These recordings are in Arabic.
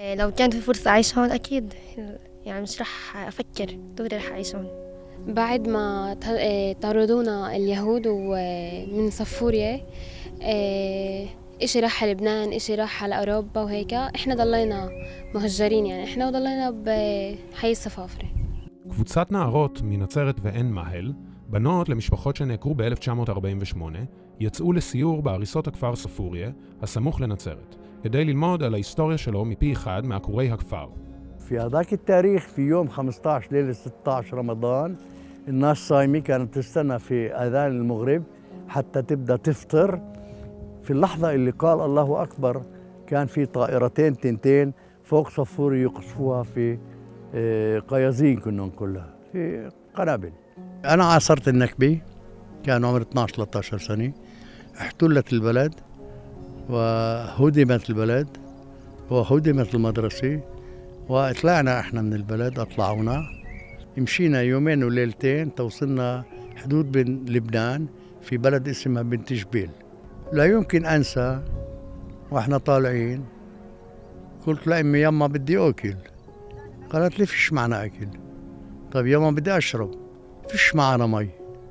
لو كان في فرصة أعيش هون أكيد، يعني مش رح أفكر دوري رح أعيش هون. بعد ما طردونا اليهود من صفوريا، إشي راح على لبنان، إشي راح على أوروبا وهيك، إحنا ضلينا مهجرين، يعني إحنا وضلينا بحي الصفافرة. קבוצת נערות מנצרת ועין מהל, בנות למשפחות שנעקרו ב-1948, יצאו לסיור בהריסות הכפר ספוריה, הסמוך לנצרת, כדי ללמוד על ההיסטוריה שלו מפי אחד מעקורי הכפר. في هذاك التاريخ في يوم 15 ليلة 16 رمضان الناس صايمة كانت تستنى في أذان المغرب حتى تبدأ تفطر. في اللحظة اللي قال الله أكبر كان في طائرتين تنتين فوق صفوري يقصفوها في قيازين، كنا نقولها في قنابل. أنا عاصرت النكبة، كان عمري 12-13 سنة. احتلت البلد وهدمت البلد وهدمت المدرسة، وطلعنا احنا من البلد، اطلعونا مشينا يومين وليلتين توصلنا حدود بين لبنان في بلد اسمها بنت جبيل. لا يمكن انسى واحنا طالعين قلت لأمي يما بدي اكل، قالت لي فيش معنا اكل. طيب يما بدي اشرب، فيش معنا مي.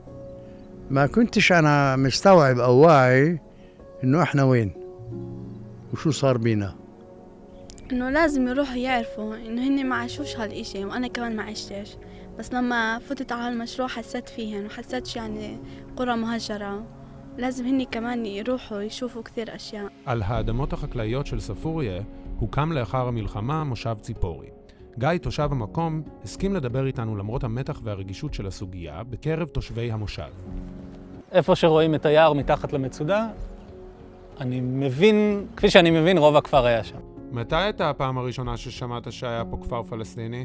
ما كنتش انا مستوعب او واعي انه احنا وين وشو صار بينا. إنه لازم يروحوا يعرفوا إنه هن ما عاشوش هالإشي وأنا كمان ما عشتش، بس لما فتت على المشروع حسيت فيهن وحسيت يعني قرى مهجرة، لازم هن كمان يروحوا يشوفوا كثير أشياء. על האדמות החקלאיות של ספוריה הוקם לאחר המלחמה מושב ציפורי. גיא, תושב המקום, הסכים לדבר איתנו למרות המתח והרגישות של הסוגיה בקרב תושבי המושב. איפה שרואים את היער מתחת למצודה, אני מבין, כפי שאני מבין, רוב הכפר היה שם. מתי הייתה הפעם הראשונה ששמעת שהיה פה כפר פלסטיני?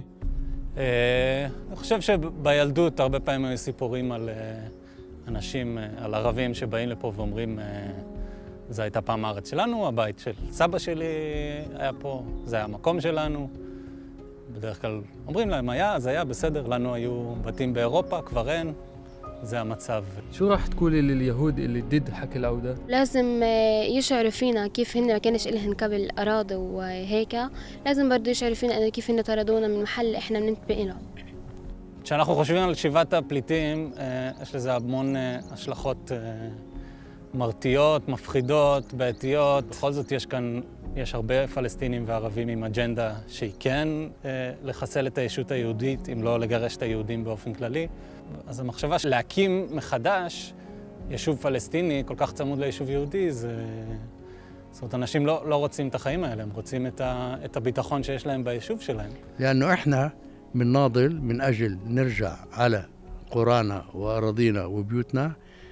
אני חושב שבילדות הרבה פעמים היו סיפורים על אנשים, על ערבים שבאים לפה ואומרים, זו הייתה פעם הארץ שלנו, הבית של סבא שלי היה פה, זה היה המקום שלנו. בדרך כלל אומרים להם, אז היה בסדר, לנו היו בתים באירופה, כבר אין. זה המצב. شو راح تقولي لليهود اللي ضد حكي العودة؟ لازم يشعروا فينا كيف هن ما كانش إلهن قبل أراضي وهيك، لازم برضو يشعروا فينا إنه كيف هن طردونا من محل إحنا بننتمي له. כשאנחנו חושבים על שיבת הפליטים, יש לזה המון השלכות מרתיעות, מפחידות, בעייתיות. בכל זאת יש הרבה פלסטינים וערבים עם אג'נדה שהיא כן לחסל את הישות היהודית, אם לא לגרש את היהודים באופן כללי. אז המחשבה של להקים מחדש יישוב פלסטיני כל כך צמוד ליישוב יהודי, זאת אומרת, אנשים לא רוצים את החיים האלה, הם רוצים את הביטחון שיש להם ביישוב שלהם. لأنه إحنا بنناضل من أجل نرجع على قرانا وأراضينا وبيوتنا،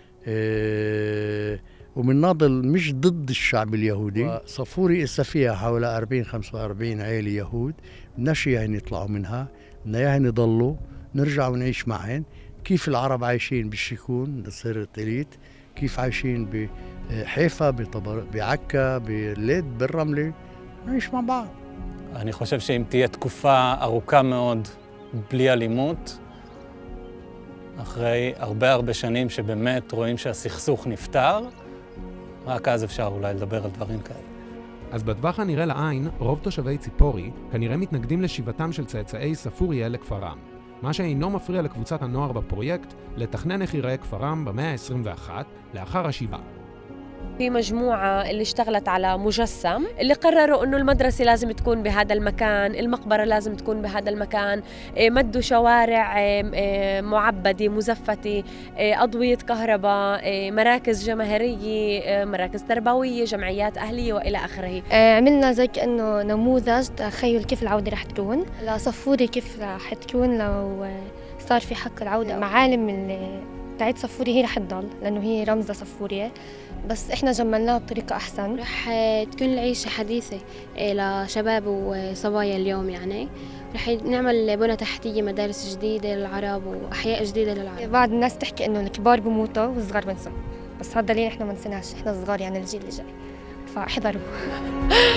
وبنناضل مش ضد الشعب اليهودي. صفوري إسا فيها حوالي 40-45 عائلة يهود، بدناش إياهن يطلعوا منها، بدنا إياهن يضلوا نرجع ونعيش معهن. كيف العرب عايشين بالشيكون نصير تليت، كيف عايشين بحيفا بعكا بالليد بالرملة، نعيش مع بعض. אני חושב שאם תהיה תקופה ארוכה מאוד בלי אלימות, אחרי הרבה שנים שבאמת רואים שהסכסוך נפתר, רק אז אפשר אולי לדבר על דברים כאלה. אז בטווח הנראה לעין, רוב תושבי ציפורי כנראה מתנגדים לשיבתם של צאצאי ספוריה לכפרם. מה שאינו מפריע לקבוצת הנוער בפרויקט לתכנן איך ייראה כפרם במאה ה-21 לאחר השיבה. في مجموعة اللي اشتغلت على مجسم، اللي قرروا إنه المدرسة لازم تكون بهذا المكان، المقبرة لازم تكون بهذا المكان، مدوا شوارع معبدة مزفتة، أضوية كهرباء، مراكز جماهيرية، مراكز تربوية، جمعيات أهلية وإلى آخره. عملنا زي كأنه نموذج تخيل كيف العودة رح تكون لصفوري، كيف رح تكون لو صار في حق العودة. معالم اللي بتاعت صفوري هي رح تضل لأنه هي رمز صفورية، بس إحنا جملناها بطريقة أحسن. رح تكون العيشة حديثة لشباب وصبايا اليوم، يعني رح نعمل بنى تحتية، مدارس جديدة للعرب وأحياء جديدة للعرب. بعض الناس تحكي إنه الكبار بموتوا والصغار بنسوا، بس هذا دليل إحنا ما نسيناش، إحنا الصغار يعني الجيل اللي جاي، فاحذروا.